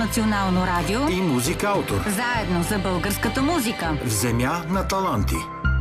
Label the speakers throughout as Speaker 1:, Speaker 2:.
Speaker 1: национално радио
Speaker 2: и Музикаутор.
Speaker 1: Заедно за българската музика.
Speaker 2: В земя на таланти.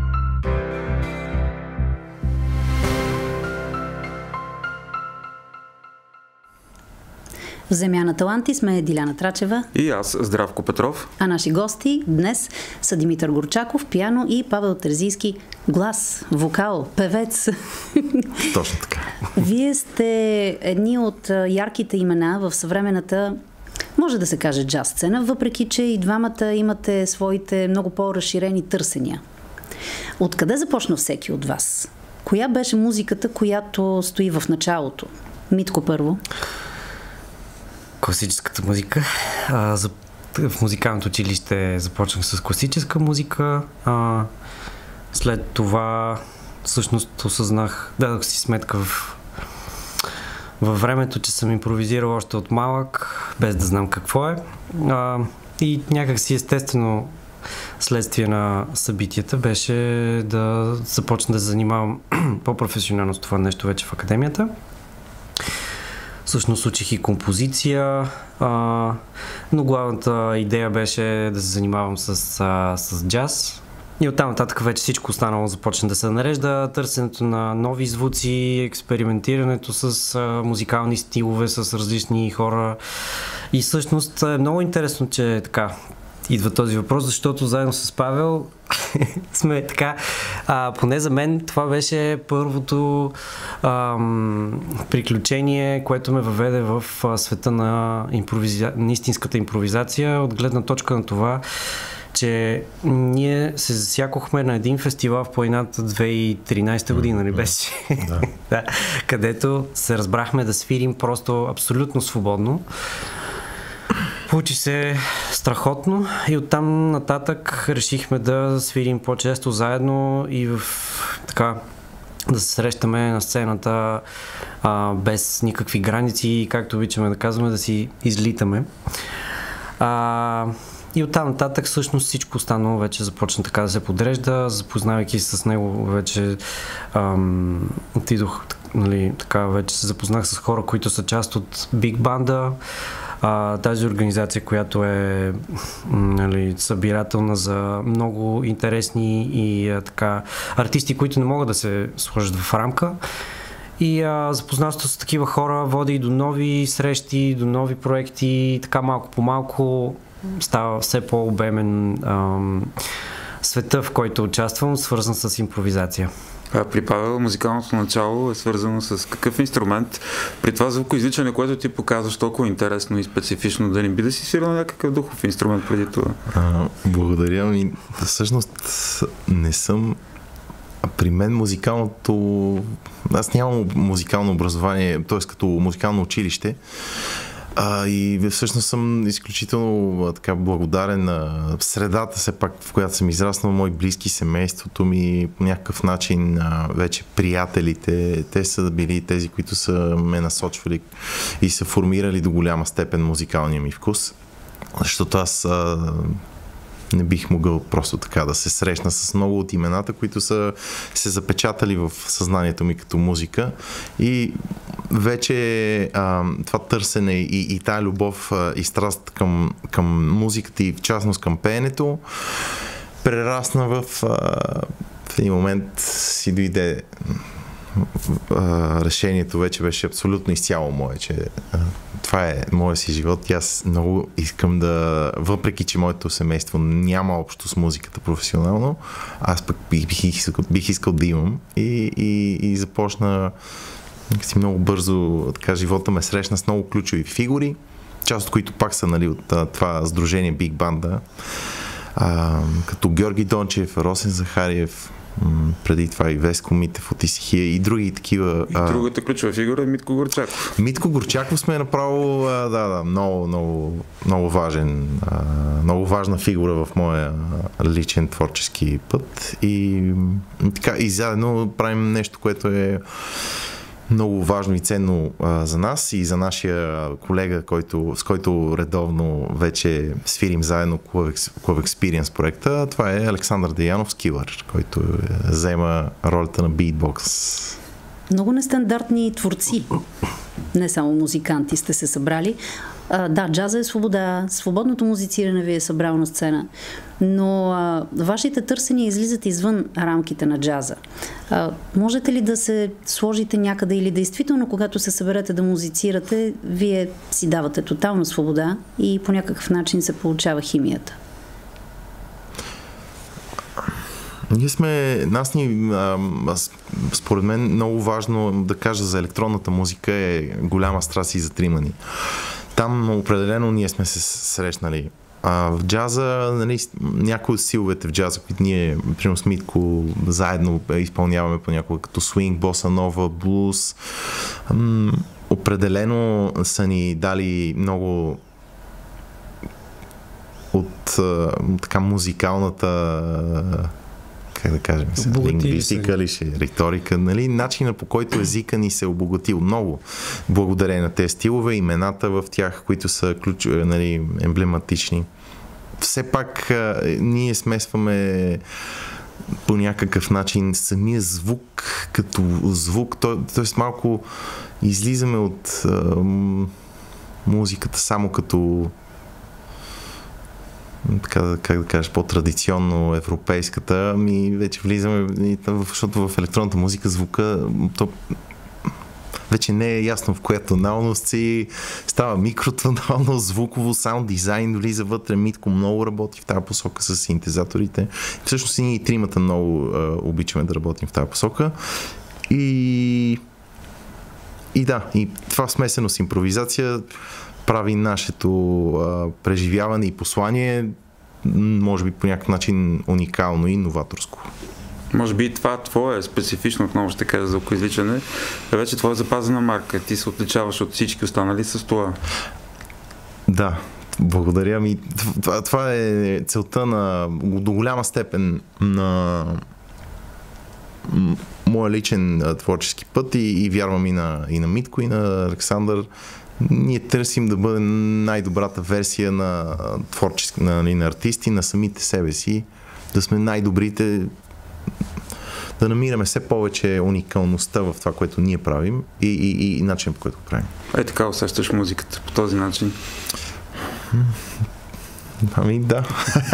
Speaker 3: В земя на таланти сме Диляна Трачева
Speaker 4: и аз, Здравко Петров.
Speaker 3: А наши гости днес са Димитър Горчаков, пиано, и Павел Терзийски, глас, вокал, певец.
Speaker 4: Точно така.
Speaker 3: Вие сте едни от ярките имена в съвременната, може да се каже, джаз сцена, въпреки че и двамата имате своите много по-разширени търсения. Откъде започна всеки от вас? Коя беше музиката, която стои в началото? Митко първо.
Speaker 5: Класическата музика. В музикалното училище започнах с класическа музика. След това всъщност осъзнах, дадох си сметка във времето, че съм импровизирал още от малък, без да знам какво е. И някак си естествено следствие на събитията беше да започна да се занимавам по-професионално с това нещо вече в академията. Всъщност учих и композиция, но главната идея беше да се занимавам с джаз. И оттам нататък вече всичко останало започна да се нарежда. Търсенето на нови звуци, експериментирането с музикални стилове, с различни хора. И всъщност е много интересно, че така идва този въпрос, защото заедно с Павел сме така, поне за мен това беше първото приключение, което ме въведе в света на истинската импровизация, от гледна точка на това, че ние се засякохме на един фестивал в планината 2013 година, ли беше? Да, където се разбрахме да свирим просто абсолютно свободно. Получи се страхотно и оттам нататък решихме да свирим по-често заедно и така да се срещаме на сцената без никакви граници, както обичаме да казваме, да си излитаме. И оттам нататък всъщност всичко останало вече започна така да се подрежда, запознавайки се с него вече отидох, нали, така вече се запознах с хора, които са част от Big Band, тази организация, която е, нали, събирателна за много интересни и така артисти, които не могат да се сложат в рамка. И запознаването с такива хора води до нови срещи, до нови проекти, така малко по малко става все по-обемен света, в който участвам, свързан с импровизация.
Speaker 4: При Павел музикалното начало е свързано с какъв инструмент? При това звукоизвличане, което ти показваш толкова интересно и специфично, да не би да си свирил някакъв духов инструмент преди това?
Speaker 6: Благодаря ми. Всъщност не съм. При мен музикалното... Аз нямам музикално образование, т.е. като музикално училище. И всъщност съм изключително така благодарен на средата, все пак, в която съм израснал, мои близки, семейството ми, по някакъв начин вече приятелите, те са били тези, които са ме насочвали и са формирали до голяма степен музикалния ми вкус, защото аз не бих могъл просто така да се срещна с много от имената, които са се запечатали в съзнанието ми като музика, и вече това търсене и тая любов и страст към музиката и в частност към пеенето прерасна в един момент си дойде решението, вече беше абсолютно изцяло мое, че това е моя си живот и аз много искам да, въпреки че моето семейство няма общо с музиката професионално, аз пък бих искал да имам и започна много бързо, така живота ме срещна с много ключови фигури, част от които пак са, нали, от това сдружение Big Band, като Георги Дончев, Росен Захариев, преди това и Веско Митев от Исихия и други такива.
Speaker 4: И другата ключова фигура е Митко Горчаков.
Speaker 6: Митко Горчаков сме направо много важен, много важна фигура в моя личен творчески път и така и заедно правим нещо, което е много важно и ценно за нас и за нашия колега, с който редовно вече свирим заедно Club Experience проекта. Това е Александър Деянов Скилър, който заема ролята на битбокс.
Speaker 3: Много нестандартни творци, не само музиканти, сте се събрали. Да, джаза е свобода, свободното музициране ви е събрало на сцена, но вашите търсения излизат извън рамките на джаза. Можете ли да се сложите някъде или действително, когато се съберете да музицирате, вие си давате тотална свобода и по някакъв начин се получава химията?
Speaker 6: Според мен много важно да кажа за електронната музика е голяма страст и затримани. Там определено ние сме се срещнали. В джаза, нали, някои от силовете в джаза, които ние, примерно с Митко, заедно изпълняваме понякога, като свинг, боса нова, блуз, определено са ни дали много от така музикалната, как да кажем, лингвистика ли ще, риторика, нали, начина по който езика ни се обогатил много, благодарение на тези стилове, имената в тях, които са нали, емблематични. Все пак ние смесваме по някакъв начин самия звук като звук, т.е. малко излизаме от музиката само като така, как да кажеш, по-традиционно европейската, вече влизаме, защото в електронната музика звука то вече не е ясно в коя тоналност си, става микротонално, звуково, саунд дизайн влиза вътре, Митко много работи в тази посока с синтезаторите. Всъщност и ние и тримата много обичаме да работим в тази посока. И това смесено с импровизация прави нашето преживяване и послание, може би по някакъв начин уникално и новаторско.
Speaker 4: Може би и това твое специфично, отново ще кажа, звукоизвличане, е вече твоя запазена марка. Ти се отличаваш от всички останали с това.
Speaker 6: Да, благодаря ми. Това е целта до голяма степен на моя личен творчески път и вярвам и на Митко, и на Александър. Ние търсим да бъдем най-добрата версия на творчески, на артисти, на самите себе си, да сме най-добрите, да намираме все повече уникалността в това, което ние правим и начин, по който го правим.
Speaker 4: Така усещаш музиката по този начин?
Speaker 6: Да.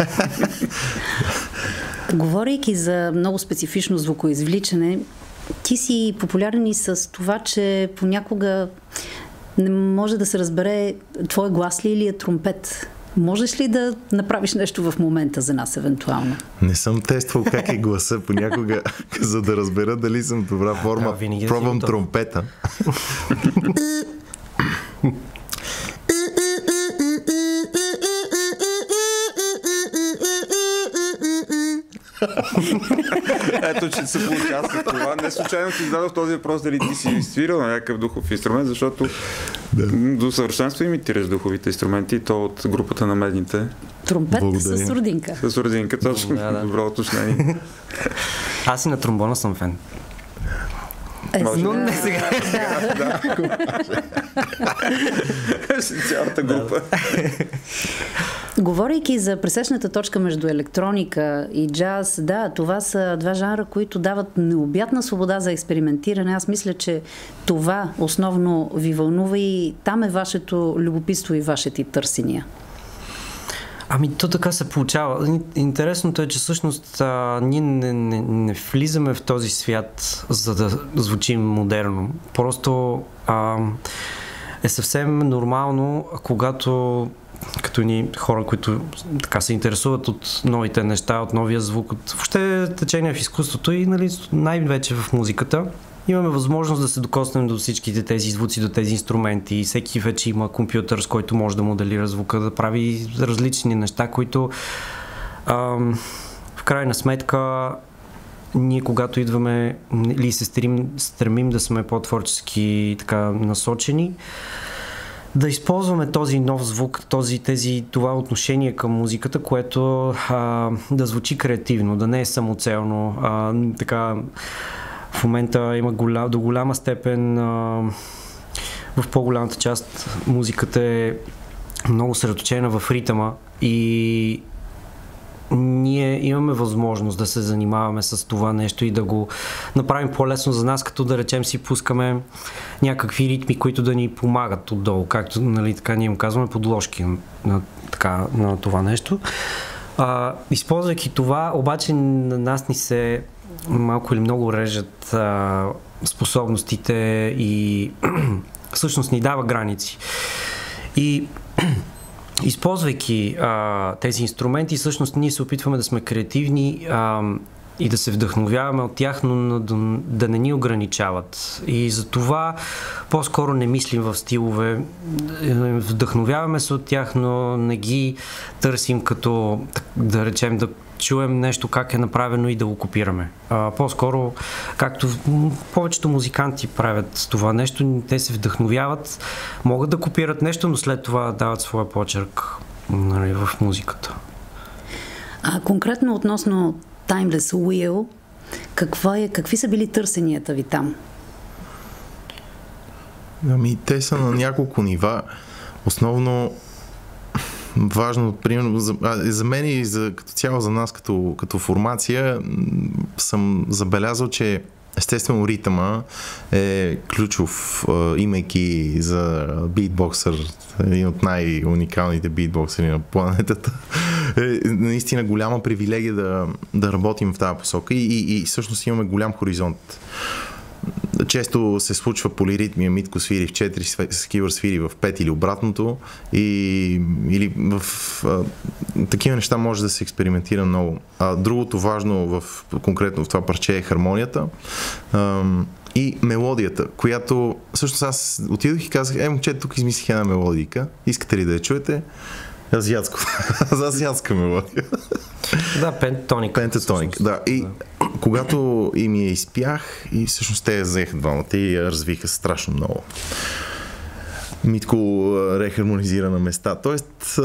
Speaker 3: Говорейки за много специфично звукоизвличане, ти си популярен и с това, че понякога не може да се разбере твой глас ли или е тромпет. Можеш ли да направиш нещо в момента за нас, евентуално?
Speaker 6: Не съм тествал как е гласа понякога, за да разбера дали съм в добра форма. Пробвам тромпета.
Speaker 4: Ето, че се получава с това. Не случайно ти зададох този въпрос дали ти си свирил на някакъв духов инструмент, защото до съвършенство имитираш духовите инструменти и то от групата на медните.
Speaker 3: Тромпет с родинка.
Speaker 4: С родинка, точно. Добро уточнение.
Speaker 5: Аз и на тромбона съм фен.
Speaker 3: Но не
Speaker 5: сега.
Speaker 4: Цялата група.
Speaker 3: Говорейки за пресечната точка между електроника и джаз, да, това са два жанра, които дават необятна свобода за експериментиране. Аз мисля, че това основно ви вълнува и там е вашето любопитство и вашите търсения.
Speaker 5: То така се получава. Интересното е, че всъщност ние не влизаме в този свят, за да звучим модерно. Просто е съвсем нормално, когато като ни хора, които така се интересуват от новите неща, от новия звук, от въобще течение в изкуството и нали, най-вече в музиката, имаме възможност да се докоснем до всичките тези звуци, до тези инструменти. Всеки вече има компютър, с който може да моделира звука, да прави различни неща, които в крайна сметка ние когато идваме или се стремим да сме по-творчески така насочени, да използваме този нов звук, това отношение към музиката, което да звучи креативно, да не е самоцелно. Така, в момента има до голяма степен, в по-голямата част музиката е много съсредоточена в ритъма и ние имаме възможност да се занимаваме с това нещо и да го направим по-лесно за нас, като да речем си пускаме някакви ритми, които да ни помагат отдолу, както нали, така ние им казваме подложки на това нещо. Използвайки това, обаче на нас ни се малко или много режат способностите и всъщност ни дава граници. И използвайки тези инструменти, всъщност ние се опитваме да сме креативни и да се вдъхновяваме от тях, но да не ни ограничават. И за това по-скоро не мислим в стилове, вдъхновяваме се от тях, но не ги търсим като, да речем, да чуем нещо как е направено и да го копираме. По-скоро, както повечето музиканти правят това нещо, те се вдъхновяват, могат да копират нещо, но след това дават своя почерк нали, в музиката.
Speaker 3: Конкретно относно Timeless Wheel, какви са били търсенията ви там?
Speaker 6: Те са на няколко нива. Основно важно, примерно, за мен и като цяло за нас като формация съм забелязал, че естествено ритъма е ключов, имайки за битбоксър, един от най-уникалните битбоксери на планетата. Е наистина голяма привилегия да работим в тази посока и всъщност имаме голям хоризонт. Често се случва полиритмия, Митко свири в 4, Скивър свири в 5 или обратното или в такива неща може да се експериментира много. Другото важно конкретно в това парче е хармонията и мелодията, която всъщност аз отидох и казах, момче, тук измислих една мелодика, искате ли да я чуете? Азиатска мелодия.
Speaker 5: Да, пентатоник.
Speaker 6: Да, и когато им я изпях и всъщност те я взеха двамата и я развиха страшно много. Митко рехармонизира на места. Тоест,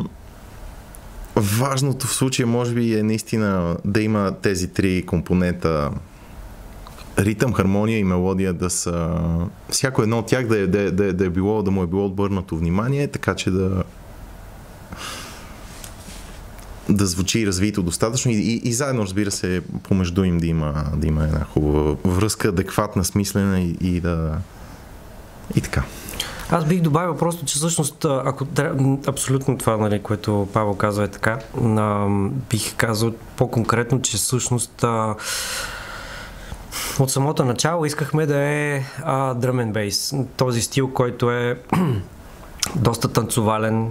Speaker 6: важното в случая може би е наистина да има тези три компонента ритъм, хармония и мелодия да са... Всяко едно от тях да му е било отбърнато внимание, така че да звучи развито достатъчно и заедно, разбира се, помежду им да има една хубава връзка, адекватна, смислена и така.
Speaker 5: Аз бих добавил просто, че всъщност, ако абсолютно това, нали, което Павел казва е така, бих казал по-конкретно, че всъщност от самото начало искахме да е drum and bass. Този стил, който е доста танцовален,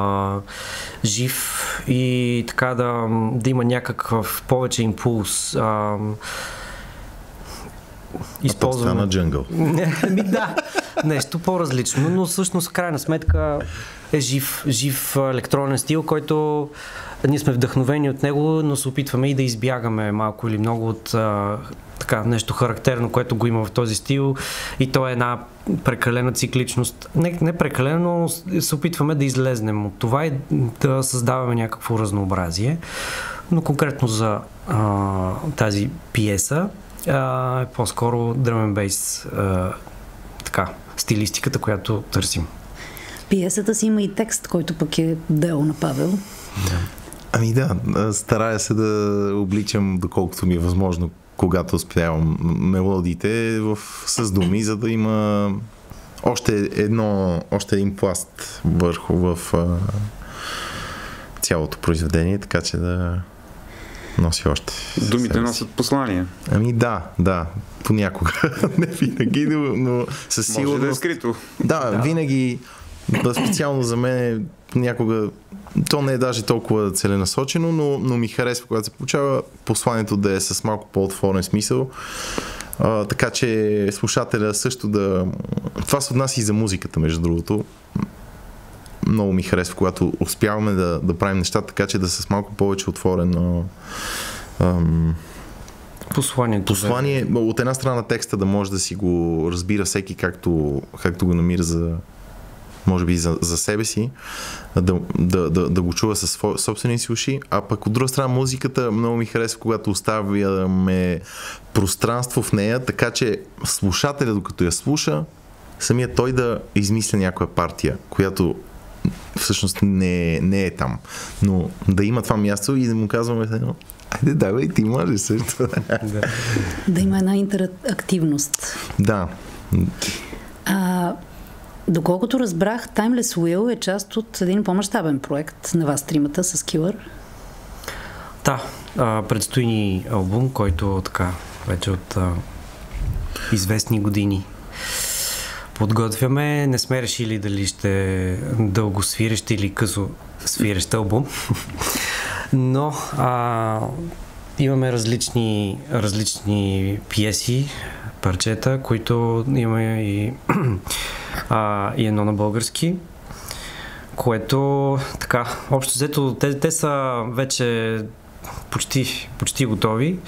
Speaker 5: жив и така да има някакъв повече импулс.
Speaker 6: Използваме на джангъл.
Speaker 5: Да, нещо по-различно, но всъщност в крайна сметка е жив електронен стил, който ние сме вдъхновени от него, но се опитваме и да избягаме малко или много от така нещо характерно, което го има в този стил и то е една прекалена цикличност. Не прекалено, но се опитваме да излезнем от това и да създаваме някакво разнообразие. Но конкретно за тази пиеса е по-скоро drum and bass така, стилистиката, която търсим.
Speaker 3: Пиесата си има и текст, който пък е дело на Павел.
Speaker 6: Ами да, старая се да обличам доколкото ми е възможно, когато успявам мелодиите с думи, за да има още един пласт върху в цялото произведение, така че да носи още.
Speaker 4: Думите носят послания.
Speaker 6: Ами да, понякога. Не винаги, но със сигурност.
Speaker 4: Може да е скрито.
Speaker 6: Да, винаги, специално за мен понякога, то не е даже толкова целенасочено, но ми харесва, когато се получава посланието да е с малко по-отворен смисъл. Така че слушателя също това се отнася и за музиката, между другото. Много ми харесва, когато успяваме да правим нещата така, че да са с малко повече отворено послание. От една страна текста да може да си го разбира всеки както го намира може би за себе си, да го чува със собствени си уши, а пък от друга страна музиката много ми харесва, когато оставяме пространство в нея, така че слушателя, докато я слуша, самия той да измисля някоя партия, която всъщност не е там. Но да има това място и да му казваме, айде, давай, ти можеш също.
Speaker 3: Да има една интерактивност.
Speaker 6: Да.
Speaker 3: Доколкото разбрах, Timeless Will е част от един по-мащабен проект на вас тримата с Killer.
Speaker 5: Да, предстои ни албум, който така вече от известни години подготвяме. Не сме решили дали ще дълго свирещ или късо свирещ албум. Но имаме различни пиеси, парчета, които имаме и едно на български, което така, общо взето, те са вече почти готови.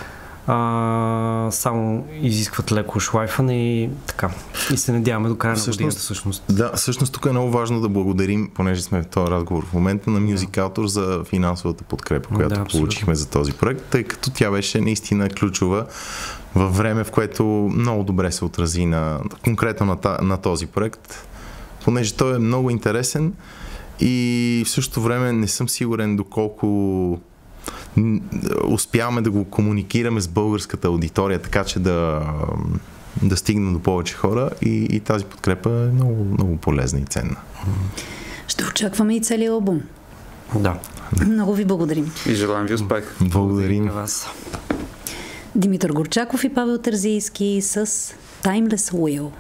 Speaker 5: Само изискват леко шлайфане и така. И се надяваме до края на годината всъщност.
Speaker 6: Да, всъщност тук е много важно да благодарим, понеже сме в този разговор в момента, на Music Autor за финансовата подкрепа, която получихме за този проект, тъй като тя беше наистина ключова във време, в което много добре се отрази конкретно на този проект, понеже той е много интересен и в същото време не съм сигурен доколко успяваме да го комуникираме с българската аудитория, така че да стигнем до повече хора и тази подкрепа е много, много полезна и ценна.
Speaker 3: Ще очакваме и целият албум.
Speaker 5: Да.
Speaker 3: Много ви благодарим.
Speaker 4: И желаем ви успех.
Speaker 6: Благодарим
Speaker 5: на вас.
Speaker 3: Димитър Горчаков и Павел Терзийски с Timeless Will.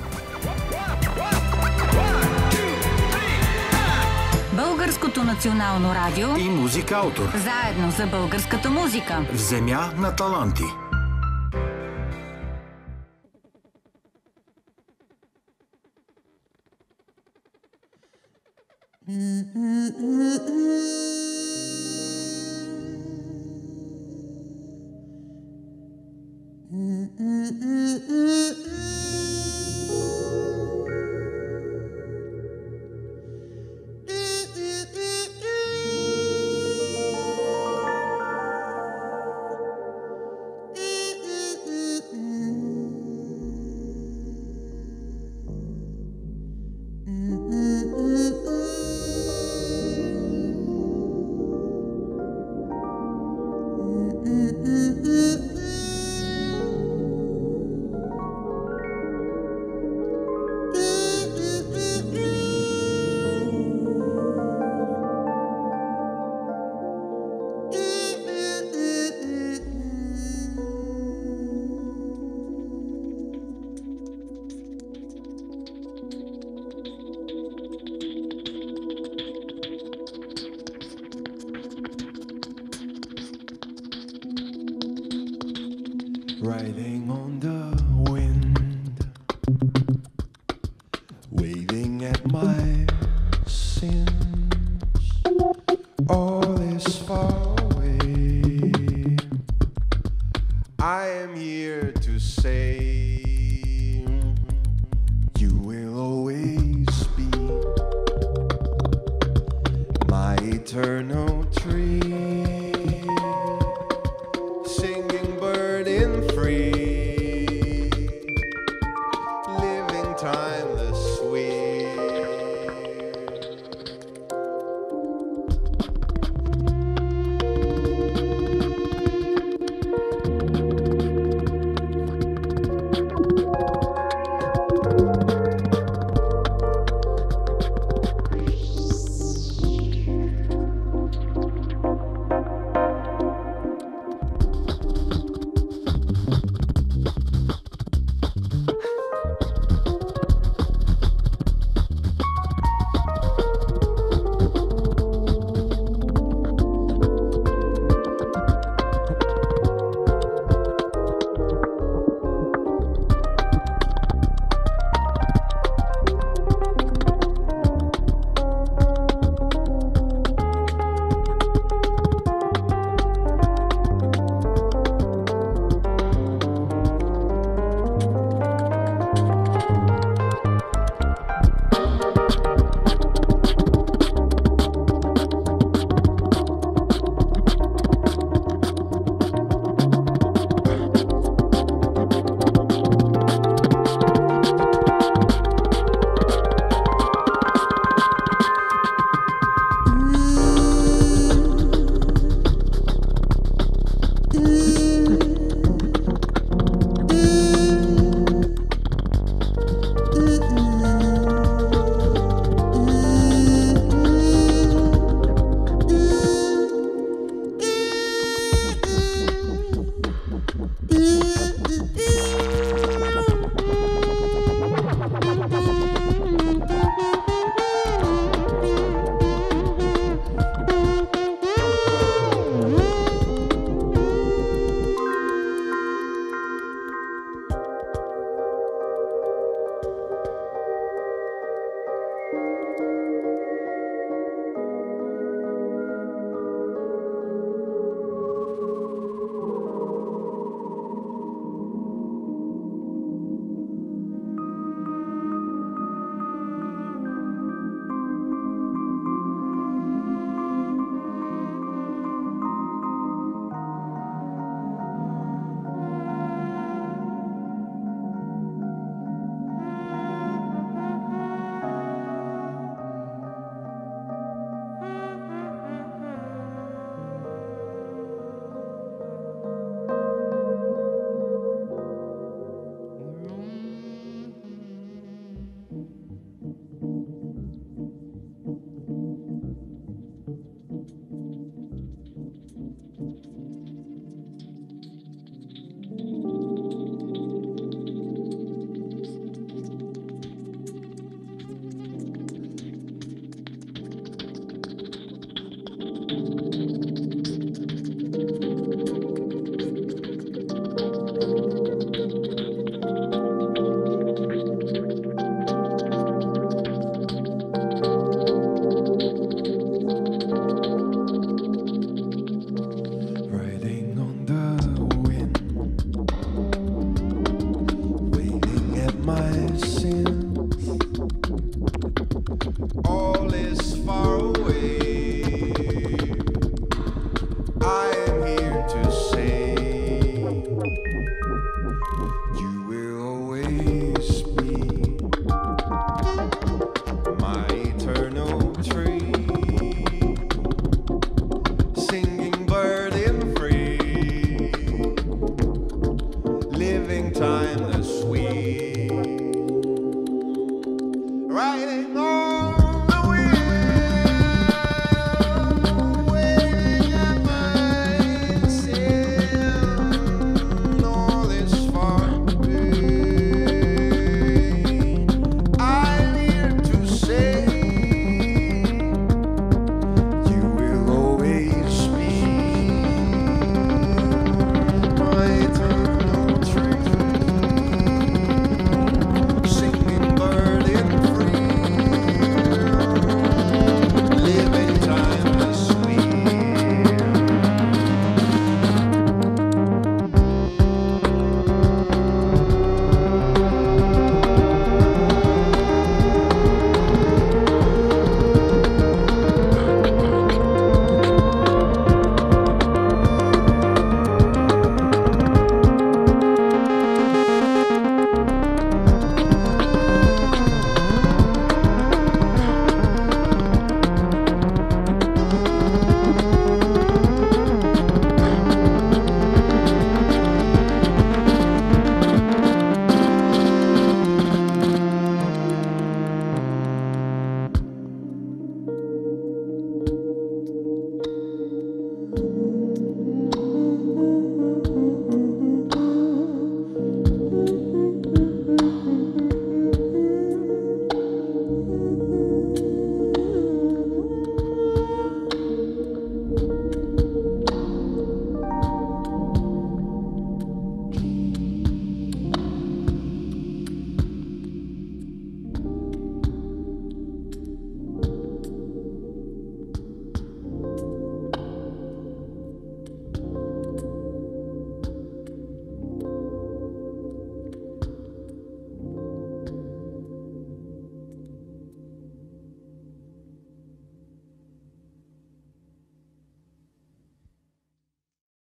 Speaker 1: Българското национално радио
Speaker 2: и Music Autor.
Speaker 1: Заедно за българската музика.
Speaker 2: В земя на таланти.
Speaker 7: Riding on the wind, waving at my sins. All is far away. I am here to say you will always be my eternal tree.